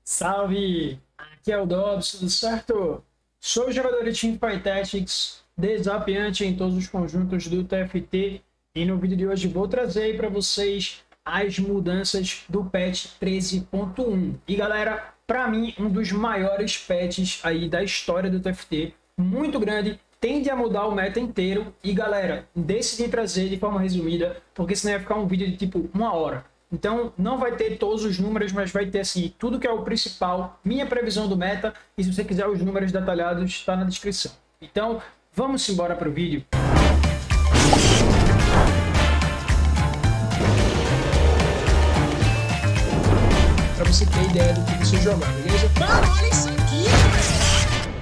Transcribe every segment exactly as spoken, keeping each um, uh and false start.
Salve! Aqui é o Dobbs, tudo certo? Sou jogador de Teamfight Tactics, desafiante em todos os conjuntos do T F T e no vídeo de hoje vou trazer para vocês as mudanças do patch treze ponto um. E galera, para mim, um dos maiores patches aí da história do T F T, muito grande, tende a mudar o meta inteiro. E galera, decidi trazer de forma resumida, porque senão ia ficar um vídeo de tipo uma hora. Então não vai ter todos os números, mas vai ter assim tudo que é o principal, minha previsão do meta, e se você quiser os números detalhados está na descrição. Então vamos embora para o vídeo. Para você ter ideia do que você jogar, beleza? Mano, olha isso aqui, velho!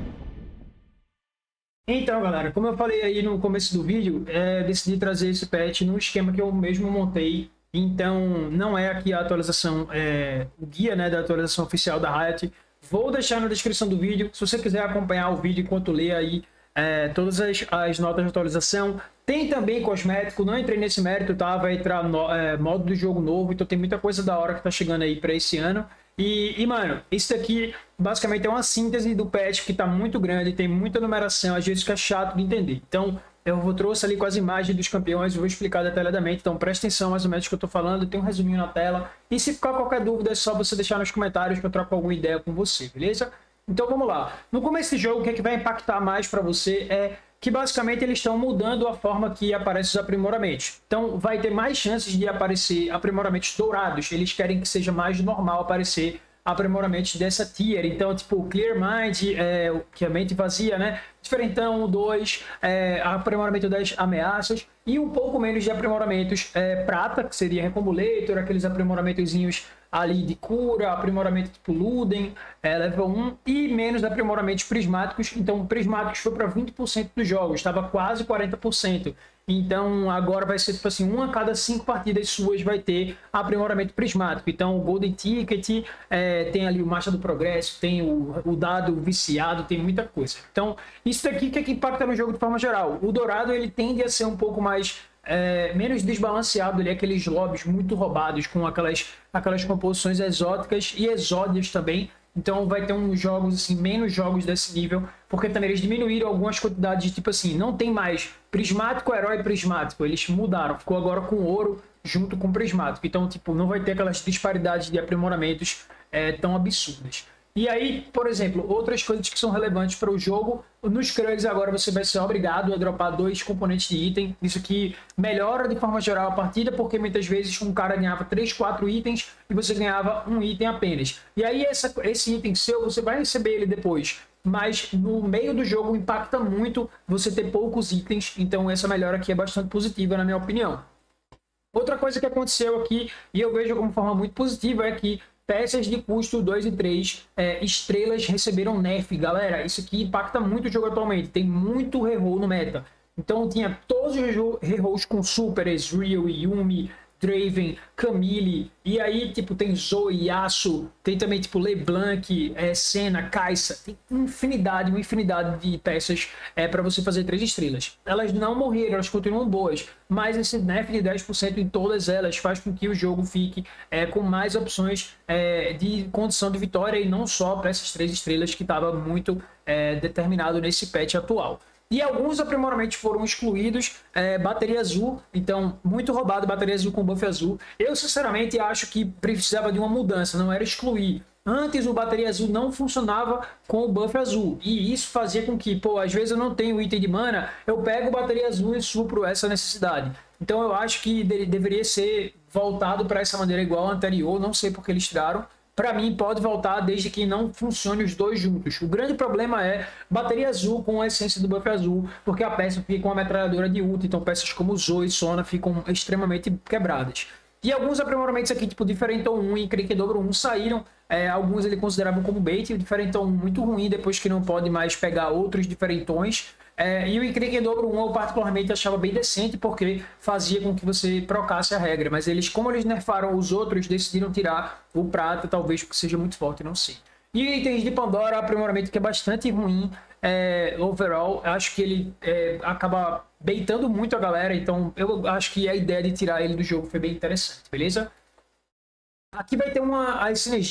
Então galera, como eu falei aí no começo do vídeo, é, decidi trazer esse patch no esquema que eu mesmo montei. Então, não é aqui a atualização, é, o guia, né, da atualização oficial da Riot. Vou deixar na descrição do vídeo. Se você quiser acompanhar o vídeo enquanto lê aí é, todas as, as notas de atualização. Tem também cosmético, não entrei nesse mérito, tá? Vai entrar no, é, modo do jogo novo, então tem muita coisa da hora que tá chegando aí para esse ano. E, e, mano, isso daqui basicamente é uma síntese do patch que tá muito grande, tem muita numeração, às vezes fica chato de entender. Então, eu vou trouxe ali com as imagens dos campeões, vou explicar detalhadamente, então presta atenção mais ou menos no que eu tô falando, tem um resuminho na tela. E se ficar qualquer dúvida é só você deixar nos comentários que eu troco alguma ideia com você, beleza? Então vamos lá. No começo do jogo, o que é que vai impactar mais para você é que basicamente eles estão mudando a forma que aparecem os aprimoramentos. Então vai ter mais chances de aparecer aprimoramentos dourados, eles querem que seja mais normal aparecer aprimoramentos dessa tier. Então, tipo, Clear Mind, é, que é a mente vazia, né? Diferentão, dois, é, aprimoramento das ameaças e um pouco menos de aprimoramentos é, prata, que seria Recombulator, aqueles aprimoramentozinhos ali de cura, aprimoramento tipo Luden, é, level um, e menos aprimoramentos prismáticos. Então, prismáticos foi para vinte por cento dos jogos, estava quase quarenta por cento. Então, agora vai ser tipo assim, uma a cada cinco partidas suas vai ter aprimoramento prismático. Então, o Golden Ticket, é, tem ali o Marcha do Progresso, tem o, o dado viciado, tem muita coisa. Então, isso daqui que é que impacta no jogo de forma geral. O dourado, ele tende a ser um pouco mais, é, menos desbalanceado ali, aqueles lobbies muito roubados, com aquelas, aquelas composições exóticas e exódias também. Então vai ter uns jogos assim, menos jogos desse nível, porque também eles diminuíram algumas quantidades de tipo assim, não tem mais prismático, herói prismático, eles mudaram, ficou agora com ouro junto com prismático. Então tipo, não vai ter aquelas disparidades de aprimoramentos é, tão absurdas. E aí, por exemplo, outras coisas que são relevantes para o jogo, nos Krugs agora você vai ser obrigado a dropar dois componentes de item. Isso aqui melhora de forma geral a partida, porque muitas vezes um cara ganhava três, quatro itens e você ganhava um item apenas. E aí essa, esse item seu, você vai receber ele depois, mas no meio do jogo impacta muito você ter poucos itens, então essa melhora aqui é bastante positiva na minha opinião. Outra coisa que aconteceu aqui, e eu vejo como forma muito positiva, é que peças de custo dois e três, é, estrelas receberam nerf, galera. Isso aqui impacta muito o jogo atualmente. Tem muito reroll no meta. Então tinha todos os rerolls com Super, Ezreal, Yumi, Draven, Camille. E aí, tipo, tem Zoe, Yasuo. Tem também, tipo, LeBlanc, é, Senna, Kai'Sa. Tem infinidade, uma infinidade de peças é, para você fazer três estrelas. Elas não morreram, elas continuam boas. Mas esse nerf de dez por cento em todas elas faz com que o jogo fique é, com mais opções é, de condição de vitória. E não só para essas três estrelas que estava muito é, determinado nesse patch atual. E alguns aprimoramentos foram excluídos, é, bateria azul, então muito roubado bateria azul com buff azul. Eu sinceramente acho que precisava de uma mudança, não era excluir. Antes o bateria azul não funcionava com o buff azul, e isso fazia com que, pô, às vezes eu não tenho item de mana, eu pego o bateria azul e supro essa necessidade. Então eu acho que de deveria ser voltado para essa maneira igual ao anterior, não sei porque eles tiraram. Para mim, pode voltar desde que não funcione os dois juntos. O grande problema é bateria azul com a essência do buff azul, porque a peça fica com uma metralhadora de ult, então peças como Zoe e Sona ficam extremamente quebradas. E alguns aprimoramentos aqui, tipo Diferentão um e Crankedobro um, saíram. É, alguns ele consideravam como bait, o Diferentão um muito ruim, depois que não pode mais pegar outros diferentões. É, e o Crankedobro um eu particularmente achava bem decente, porque fazia com que você trocasse a regra. Mas eles, como eles nerfaram os outros, decidiram tirar o prata, talvez porque seja muito forte, não sei. E itens de Pandora, aprimoramento que é bastante ruim, é, overall. Acho que ele é, acaba baitando muito a galera, então eu acho que a ideia de tirar ele do jogo foi bem interessante, beleza? Aqui vai ter uma, as sinergias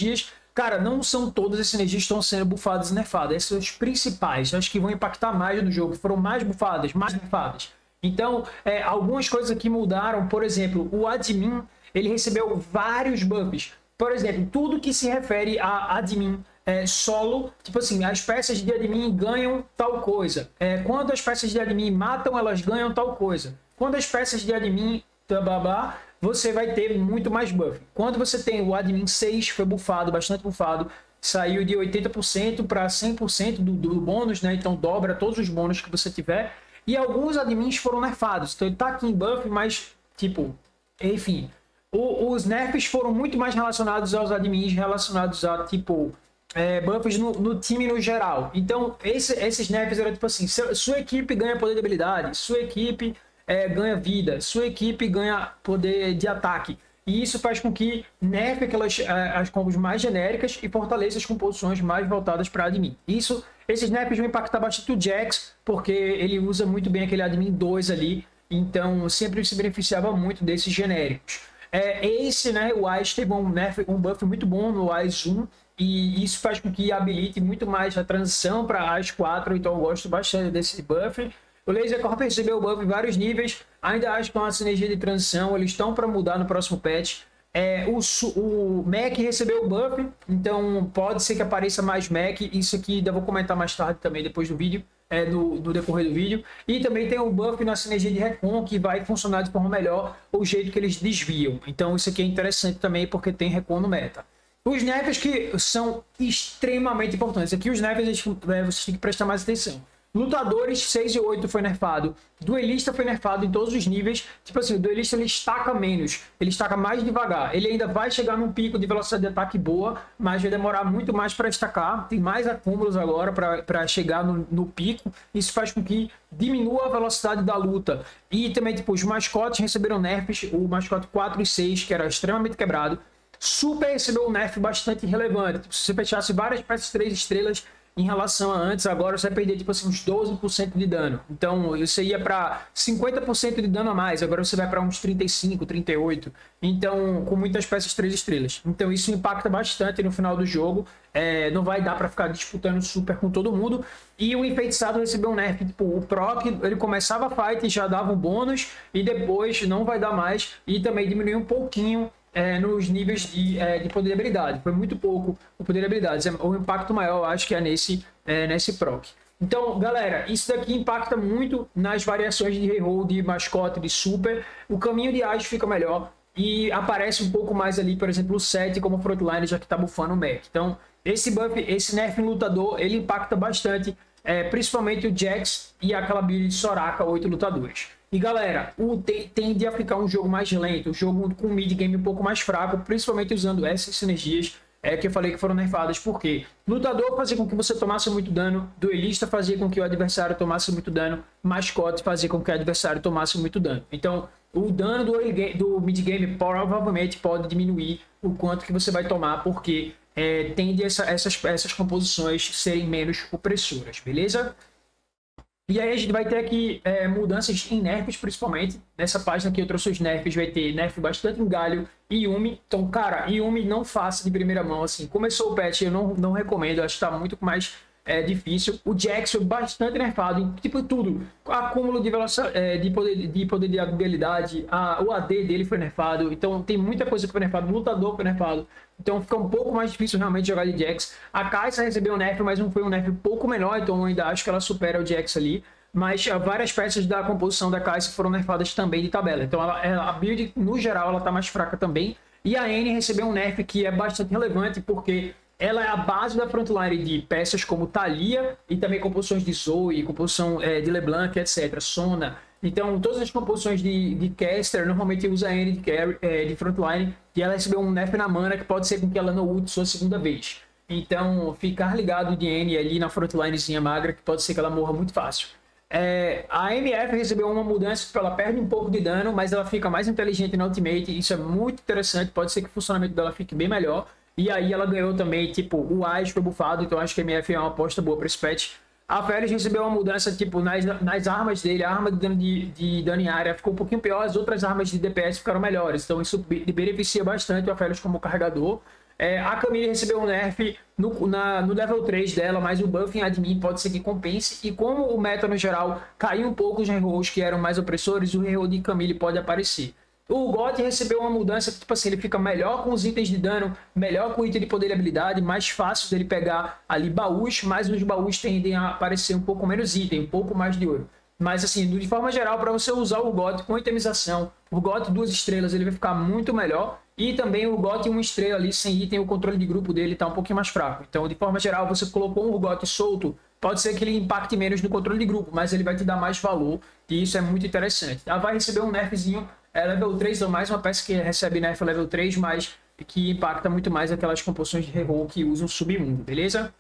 Cara, não são todas as sinergias que estão sendo bufadas e nerfadas. Essas são as principais, as que vão impactar mais no jogo, foram mais bufadas, mais nerfadas. Então, é, algumas coisas aqui mudaram. Por exemplo, o admin, ele recebeu vários buffs. Por exemplo, tudo que se refere a admin é, solo, tipo assim, as peças de admin ganham tal coisa. É, quando as peças de admin matam, elas ganham tal coisa. Quando as peças de admin, tababá, você vai ter muito mais buff. Quando você tem o admin seis, foi bufado, bastante bufado, saiu de oitenta por cento para cem por cento do, do bônus, né? Então dobra todos os bônus que você tiver. E alguns admins foram nerfados. Então ele tá aqui em buff, mas, tipo, enfim. O, os nerfs foram muito mais relacionados aos admins, relacionados a, tipo, é, buffs no, no time no geral. Então, esse, esses nerfs eram, tipo assim, sua equipe ganha poder de habilidade, sua equipe é, ganha vida, sua equipe ganha poder de ataque. E isso faz com que nerfe aquelas as combos mais genéricas e fortaleça as composições mais voltadas para admin. Isso, esses nerfs vão impactar bastante o Jax, porque ele usa muito bem aquele admin dois ali, então sempre se beneficiava muito desses genéricos. É, esse, né, o Ice teve um, nerf, um buff muito bom no Ice um, e isso faz com que habilite muito mais a transição para Ice quatro, então eu gosto bastante desse buff. O Laser Corp recebeu o buff em vários níveis, ainda acho que é uma sinergia de transição, eles estão para mudar no próximo patch. É, o, o Mac recebeu o buff, então pode ser que apareça mais Mac, isso aqui eu vou comentar mais tarde também, depois do vídeo, é, do, do decorrer do vídeo. E também tem o buff na sinergia de Recon, que vai funcionar de forma melhor o jeito que eles desviam. Então isso aqui é interessante também, porque tem Recon no meta. Os nerfs que são extremamente importantes, aqui os nerfs vocês têm que prestar mais atenção. Lutadores seis e oito foi nerfado. Duelista foi nerfado em todos os níveis. Tipo assim, o duelista ele estaca menos. Ele estaca mais devagar. Ele ainda vai chegar num pico de velocidade de ataque boa, mas vai demorar muito mais para estacar. Tem mais acúmulos agora para chegar no, no pico. Isso faz com que diminua a velocidade da luta. E também, tipo, os mascotes receberam nerfs. O mascote quatro e seis, que era extremamente quebrado. Super recebeu um nerf bastante relevante. Tipo, se você fechasse várias peças três estrelas em relação a antes, agora você vai perder tipo assim, uns doze por cento de dano. Então você ia para cinquenta por cento de dano a mais, agora você vai para uns trinta e cinco, trinta e oito. Então, com muitas peças três estrelas. Então isso impacta bastante no final do jogo. É, não vai dar para ficar disputando super com todo mundo. E o enfeitiçado recebeu um nerf. Tipo, o proc, ele começava a fight e já dava um bônus, e depois não vai dar mais. E também diminuiu um pouquinho É, nos níveis de, é, de poder de habilidade. Foi muito pouco o poder de habilidades. O impacto maior, eu acho que é nesse, é, nesse proc. Então, galera, isso daqui impacta muito nas variações de reroll, de mascote, de super. O caminho de Ashe fica melhor e aparece um pouco mais ali, por exemplo, o sete como frontline, já que tá bufando o Mac. Então, esse buff, esse nerf em lutador, ele impacta bastante, é, principalmente o Jax e aquela build de Soraka, oito lutadores. E galera, o tende a ficar um jogo mais lento, um jogo com mid game um pouco mais fraco, principalmente usando essas sinergias é, que eu falei que foram nerfadas. Porque lutador fazia com que você tomasse muito dano, duelista fazia com que o adversário tomasse muito dano, mascote fazia com que o adversário tomasse muito dano. Então o dano do, do mid game provavelmente pode diminuir o quanto que você vai tomar, porque é, tende essa, essas, essas composições serem menos opressoras, beleza? E aí a gente vai ter aqui é, mudanças em nerfs, principalmente. Nessa página aqui eu trouxe os nerfs, vai ter nerf bastante em Galio e Yumi. Então, cara, Yumi não faça de primeira mão, assim. Começou o patch, eu não, não recomendo, acho que tá muito mais é, difícil. O Jax foi bastante nerfado em tipo tudo. Acúmulo de velocidade, é, de, poder, de poder de habilidade, a, o A D dele foi nerfado. Então tem muita coisa que foi nerfado, o lutador foi nerfado. Então fica um pouco mais difícil realmente jogar de Jax. A Kai'Sa recebeu um nerf, mas não foi um nerf um pouco menor, então eu ainda acho que ela supera o Jax ali. Mas uh, várias peças da composição da Kai'Sa foram nerfadas também de tabela. Então ela, ela, a build, no geral, ela tá mais fraca também. E a Anne recebeu um nerf que é bastante relevante, porque ela é a base da frontline de peças como Thalia e também composições de Zoe, composição é, de LeBlanc, etcétera. Sona. Então, todas as composições de, de caster normalmente usa a Anne de, carry, é, de frontline, e ela recebeu um nerf na mana que pode ser com que ela não ult sua segunda vez. Então, ficar ligado de Anne ali na frontlinezinha magra, que pode ser que ela morra muito fácil. É, a M F recebeu uma mudança, ela perde um pouco de dano, mas ela fica mais inteligente na ultimate, isso é muito interessante, pode ser que o funcionamento dela fique bem melhor. E aí ela ganhou também, tipo, o Ice foi bufado, então acho que a M F é uma aposta boa para esse patch. A Félix recebeu uma mudança, tipo, nas, nas armas dele, a arma de dano, de, de dano em área ficou um pouquinho pior, as outras armas de D P S ficaram melhores, então isso beneficia bastante a Félix como carregador. É, a Camille recebeu um nerf no, na, no level três dela, mas o buff em admin pode ser que compense. E como o meta no geral caiu um pouco os rerolls que eram mais opressores, o reroll de Camille pode aparecer. O Got recebeu uma mudança que, tipo assim, ele fica melhor com os itens de dano, melhor com o item de poder e habilidade, mais fácil dele pegar ali baús, mas os baús tendem a aparecer um pouco menos item, um pouco mais de ouro. Mas assim, de forma geral, para você usar o Got com itemização, o Got duas estrelas, ele vai ficar muito melhor. E também o Got uma estrela ali sem item, o controle de grupo dele está um pouquinho mais fraco. Então, de forma geral, você colocou um Got solto, pode ser que ele impacte menos no controle de grupo, mas ele vai te dar mais valor, e isso é muito interessante. Ela vai receber um nerfzinho, é level três, ou mais uma peça que recebe nerf level três, mas que impacta muito mais aquelas composições de reroll que usam submundo, beleza?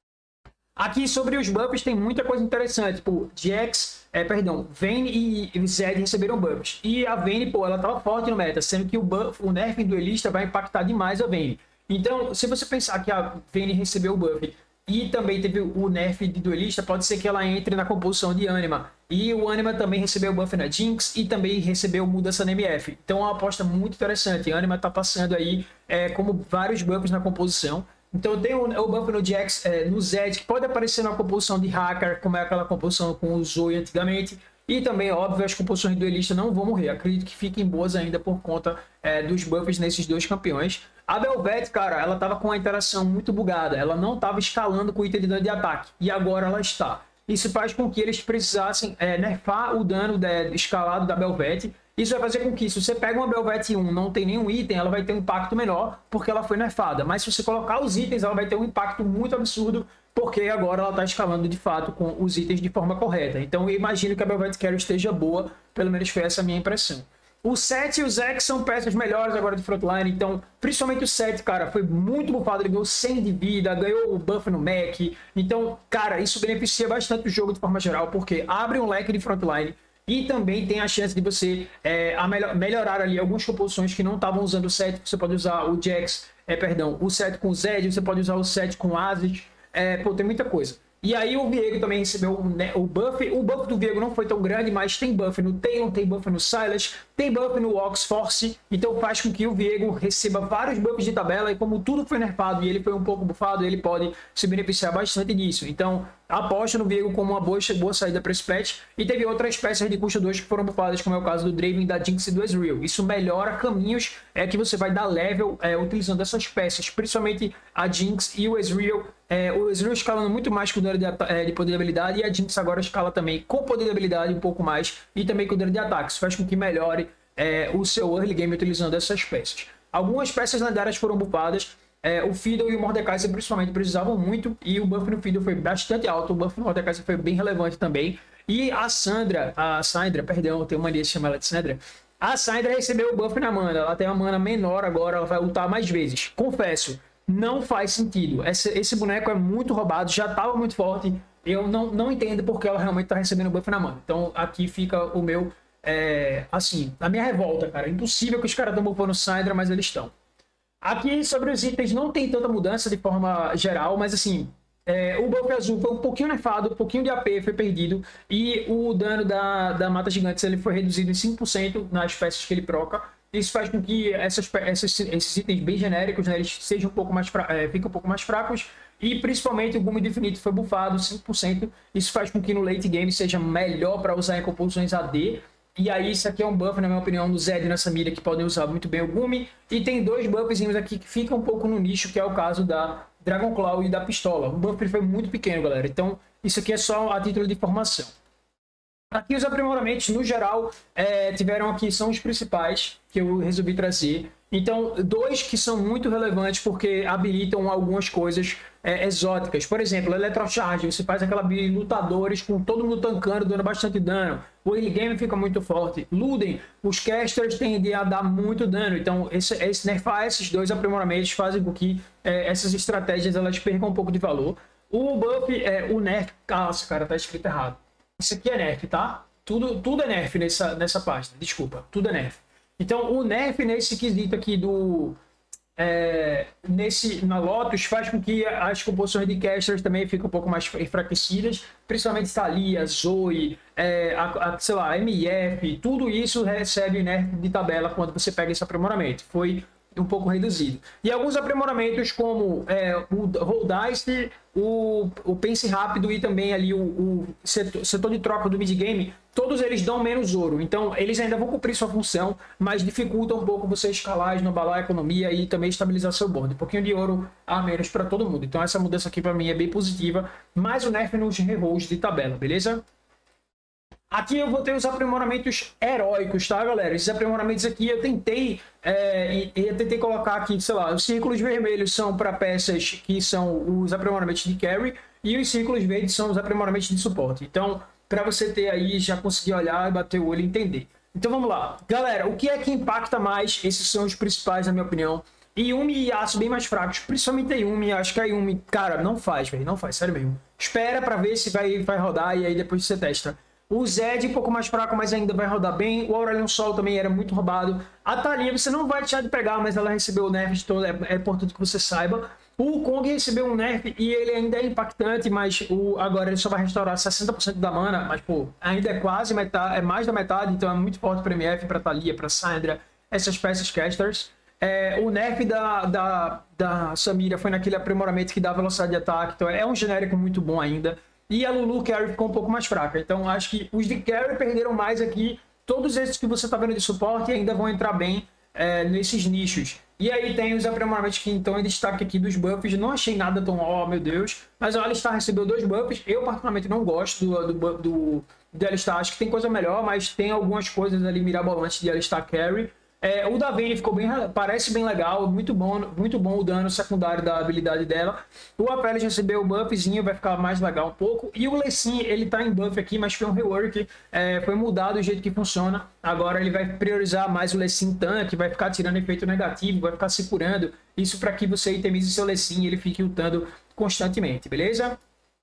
Aqui sobre os buffs tem muita coisa interessante, tipo, Jax, é, perdão, Vayne e Zed receberam buffs. E a Vayne, pô, ela tava forte no meta, sendo que o buff, o nerf em duelista vai impactar demais a Vayne. Então, se você pensar que a Vayne recebeu o buff e também teve o nerf de duelista, pode ser que ela entre na composição de Anima. E o Anima também recebeu o buff na Jinx e também recebeu mudança na M F. Então é uma aposta muito interessante. A Anima tá passando aí é, como vários buffs na composição. Então tem o, o buff no Jax, é, no Zed, que pode aparecer na composição de hacker, como é aquela composição com o Zoe antigamente. E também, óbvio, as composições de duelista não vão morrer. Acredito que fiquem boas ainda por conta é, dos buffs nesses dois campeões. A Bel'Veth, cara, ela tava com a interação muito bugada. Ela não tava escalando com o item de dano de ataque. E agora ela está. Isso faz com que eles precisassem é, nerfar o dano de, escalado da Bel'Veth. Isso vai fazer com que, se você pega uma Bel'Veth um, não tem nenhum item, ela vai ter um impacto menor, porque ela foi nerfada. Mas se você colocar os itens, ela vai ter um impacto muito absurdo, porque agora ela está escalando de fato com os itens de forma correta. Então eu imagino que a Bel'Veth Carry esteja boa, pelo menos foi essa a minha impressão. O Sett e o Zex são peças melhores agora de frontline, então principalmente o Sett, cara, foi muito bufado, ele ganhou cem de vida, ganhou o buff no Mac. Então, cara, isso beneficia bastante o jogo de forma geral, porque abre um leque de frontline. E também tem a chance de você é, a melhor, melhorar ali algumas composições que não estavam usando o Sett. Você pode usar o Jax, é, perdão, o Sett com o Zed, você pode usar o Sett com o Azit. É, pô, tem muita coisa. E aí o Viego também recebeu né, o buff. O buff do Viego não foi tão grande, mas tem buff no Talon, tem buff no Sylas, tem buff no Oxforce. Então faz com que o Viego receba vários buffs de tabela. E como tudo foi nerfado e ele foi um pouco bufado, ele pode se beneficiar bastante disso. Então aposta no Viego como uma boa, boa saída para esse patch. E teve outras peças de custo dois que foram bufadas, como é o caso do Draven, da Jinx e do Ezreal. Isso melhora caminhos é, que você vai dar level é, utilizando essas peças, principalmente a Jinx e o Ezreal. É, o Ezreal escalando muito mais com o dano de, é, de poder de habilidade, e a Jinx agora escala também com poder de habilidade um pouco mais, e também com o dano de ataque. Isso faz com que melhore é, o seu early game utilizando essas peças. Algumas peças lendárias foram bufadas. É, o Fiddle e o Mordekaiser principalmente precisavam muito, e o buff no Fiddle foi bastante alto, o buff no Mordekaiser foi bem relevante também. E a Sandra, a Syndra, perdão, eu tenho mania de chamar ela de Sandra. A Syndra recebeu o buff na mana, ela tem uma mana menor agora, ela vai ultar mais vezes. Confesso, não faz sentido. Esse, esse boneco é muito roubado, já estava muito forte. Eu não, não entendo porque ela realmente está recebendo buff na mana. Então aqui fica o meu, é, assim, a minha revolta, cara. Impossível que os caras estão buffando Syndra, mas eles estão. Aqui sobre os itens não tem tanta mudança de forma geral, mas assim, é, o buff azul foi um pouquinho nerfado, um pouquinho de A P foi perdido, e o dano da, da Mata Gigantes ele foi reduzido em cinco por cento nas peças que ele troca. Isso faz com que essas, essas, esses itens bem genéricos, né, eles sejam um pouco mais, é, fiquem um pouco mais fracos, e principalmente o Gume do Infinito foi buffado cinco por cento. Isso faz com que no late game seja melhor para usar em composições A D. E aí isso aqui é um buff, na minha opinião, do Zed e na Samira, que podem usar muito bem o Gume. E tem dois buffzinhos aqui que ficam um pouco no nicho, que é o caso da Dragon Claw e da Pistola. O buff foi muito pequeno, galera. Então isso aqui é só a título de informação. Aqui os aprimoramentos, no geral, é, tiveram aqui, são os principais que eu resolvi trazer. Então, dois que são muito relevantes porque habilitam algumas coisas é, exóticas. Por exemplo, Electrocharge, você faz aquela build de lutadores com todo mundo tancando, dando bastante dano. O early game fica muito forte. Luden, os casters tendem a dar muito dano. Então, esse, esse nerfar esses dois aprimoramentos fazem com que é, essas estratégias elas percam um pouco de valor. O buff, é, o nerf... Nossa, cara, tá escrito errado. Isso aqui é nerf, tá? Tudo, tudo é nerf nessa, nessa página. Desculpa, tudo é nerf. Então, o nerf nesse quesito aqui do... É, nesse, na Lotus faz com que as composições de casters também fiquem um pouco mais enfraquecidas. Principalmente Thalia, Zoe, é, a, a, sei lá, M F. Tudo isso recebe nerf de tabela quando você pega esse aprimoramento. Foi um pouco reduzido. E alguns aprimoramentos como é, o Roll Dice, o, o Pense Rápido e também ali o, o setor, setor de troca do mid-game, todos eles dão menos ouro. Então eles ainda vão cumprir sua função, mas dificultam um pouco você escalar, esnobalar a economia e também estabilizar seu board. Um pouquinho de ouro a menos para todo mundo. Então essa mudança aqui para mim é bem positiva, mais o nerf nos rerolls de tabela, beleza? Aqui eu vou ter os aprimoramentos heróicos, tá, galera? Esses aprimoramentos aqui eu tentei, é, eu tentei colocar aqui, sei lá, os círculos vermelhos são para peças que são os aprimoramentos de carry e os círculos verdes são os aprimoramentos de suporte. Então, para você ter aí, já conseguir olhar, bater o olho e entender. Então vamos lá. Galera, o que é que impacta mais? Esses são os principais, na minha opinião. Yumi e Yasuo bem mais fracos, principalmente a Yumi. Acho que a Yumi, cara, não faz, velho, não faz, sério mesmo. Espera para ver se vai, vai rodar e aí depois você testa. O Zed um pouco mais fraco, mas ainda vai rodar bem. O Aurelion Sol também era muito roubado. A Thalia você não vai deixar de pegar, mas ela recebeu o nerf, então é, é importante que você saiba. O Kong recebeu um nerf e ele ainda é impactante, mas o, agora ele só vai restaurar sessenta por cento da mana. Mas, pô, ainda é quase metade, é mais da metade, então é muito forte para M F, para Thalia, para Syndra, essas peças casters. É, o nerf da, da, da Samira foi naquele aprimoramento que dá velocidade de ataque, então é um genérico muito bom ainda. E a Lulu Carry ficou um pouco mais fraca. Então acho que os de Carry perderam mais aqui. Todos esses que você está vendo de suporte ainda vão entrar bem é, nesses nichos. E aí tem os aprimoramentos que estão em destaque aqui dos buffs. Não achei nada tão, ó, oh, meu Deus. Mas o Alistar recebeu dois buffs. Eu particularmente não gosto do, do, do, do Alistar. Acho que tem coisa melhor, mas tem algumas coisas ali mirabolantes de Alistar Carry. É, o da Vayne ficou bem, parece bem legal, muito bom, muito bom o dano secundário da habilidade dela. O Apelis recebeu o buffzinho, vai ficar mais legal um pouco. E o Lecim, ele tá em buff aqui, mas foi um rework, é, foi mudado o jeito que funciona. Agora ele vai priorizar mais o Lecim tanque, vai ficar tirando efeito negativo, vai ficar se curando. Isso para que você itemize seu Lecim e ele fique lutando constantemente, beleza?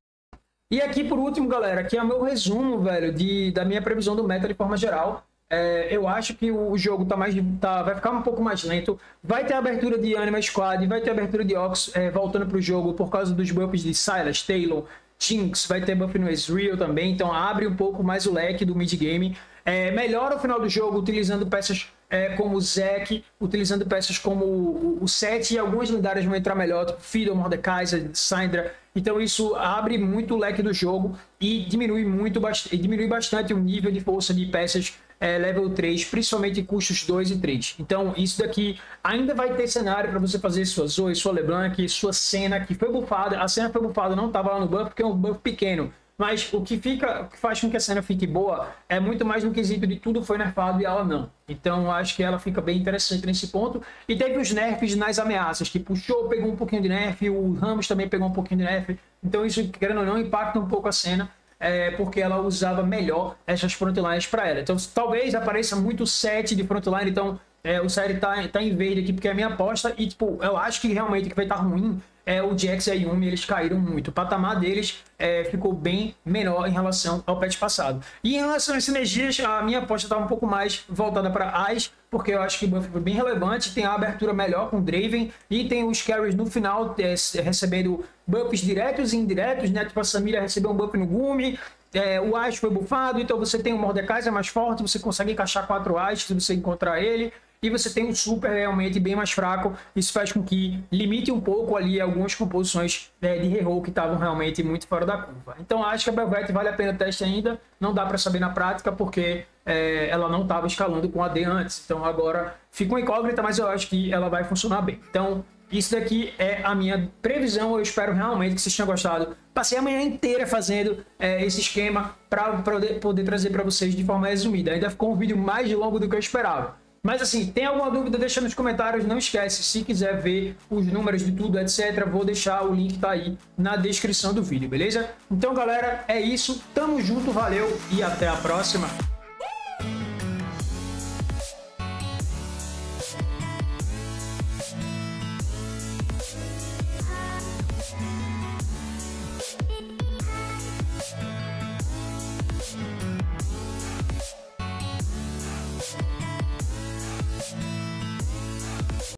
E aqui por último, galera, aqui é o meu resumo, velho, de, da minha previsão do meta de forma geral. É, eu acho que o jogo tá mais, tá, vai ficar um pouco mais lento. Vai ter abertura de Anima Squad, vai ter abertura de Ox é, voltando para o jogo por causa dos buffs de Sylas, Talon, Jinx. Vai ter buff no Ezreal também, então abre um pouco mais o leque do mid-game. É, melhora o final do jogo utilizando peças é, como o Zek, utilizando peças como o, o Sett, e algumas lendárias vão entrar melhor, tipo Fiddle, Mordekaiser, Syndra. Então isso abre muito o leque do jogo e diminui, muito, diminui bastante o nível de força de peças é, level três, principalmente custos dois e três. Então isso daqui ainda vai ter cenário para você fazer sua Zoe, sua LeBlanc, sua Senna, que foi buffada. A Senna foi buffada, não estava lá no buff porque é um buff pequeno. Mas o que, fica, o que faz com que a cena fique boa é muito mais no quesito de tudo foi nerfado e ela não. Então acho que ela fica bem interessante nesse ponto. E teve os nerfs nas ameaças, que puxou, pegou um pouquinho de nerf, o Ramos também pegou um pouquinho de nerf. Então isso, querendo ou não, impacta um pouco a cena, é, porque ela usava melhor essas frontlines para ela. Então talvez apareça muito set de frontline, então é, o set tá, tá em verde aqui porque é a minha aposta. E tipo, eu acho que realmente que vai estar ruim. É, o Jax e a Yumi, eles caíram muito. O patamar deles é, ficou bem menor em relação ao patch passado. E em relação às sinergias, a minha aposta está um pouco mais voltada para Ais, porque eu acho que o buff foi bem relevante. Tem a abertura melhor com o Draven e tem os carries no final é, recebendo buffs diretos e indiretos, né? Tipo a Samira recebeu um buff no Gumi, é, o Ais foi buffado, então você tem o Mordekaiser mais forte, você consegue encaixar quatro Ais se você encontrar ele. E você tem um super realmente bem mais fraco. Isso faz com que limite um pouco ali algumas composições é, de reroll que estavam realmente muito fora da curva. Então acho que a Belvete vale a pena o teste ainda. Não dá para saber na prática porque é, ela não estava escalando com a D antes. Então agora fica uma incógnita, mas eu acho que ela vai funcionar bem. Então isso daqui é a minha previsão. Eu espero realmente que vocês tenham gostado. Passei a manhã inteira fazendo é, esse esquema para poder, poder trazer para vocês de forma resumida. Ainda ficou um vídeo mais longo do que eu esperava. Mas assim, tem alguma dúvida, deixa nos comentários, não esquece, se quiser ver os números de tudo, etcétera, vou deixar o link, tá aí na descrição do vídeo, beleza? Então galera, é isso, tamo junto, valeu e até a próxima!